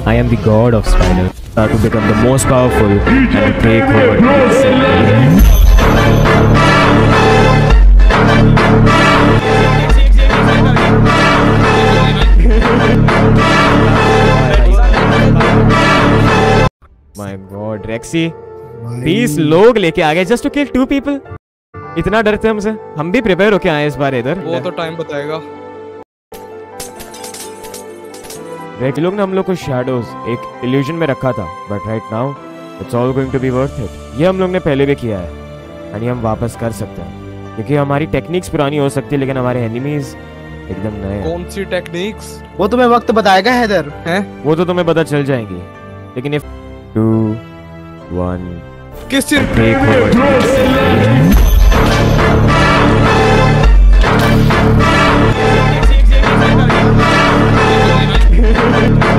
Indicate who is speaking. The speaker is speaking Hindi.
Speaker 1: I am the god of spider. To become the most powerful and take over. My God, Rexy, 20 लोग लेके आ गए just to kill 2 people. इतना डरते हमसे? हम भी प्रिपेयर होके आए इस बार इधर।
Speaker 2: वो तो टाइम बताएगा।
Speaker 1: रेड लोग ने हम लोग को शैडोज एक इल्यूजन में रखा था, but right now it's all going to be worth it. ये हम लोग ने पहले भी किया है और ये हम वापस कर सकते हैं, क्योंकि हमारी टेक्निक्स पुरानी हो सकती है लेकिन हमारे एनिमीज एकदम नए हैं।
Speaker 2: कौन सी टेक्निक्स?
Speaker 3: वो तुम्हें वक्त बताएगा हैदर।
Speaker 2: हैं?
Speaker 1: वो तो तुम्हें पता चल जाएंगी, लेकिन इफ 2 1
Speaker 2: किस चीज?
Speaker 1: Take over.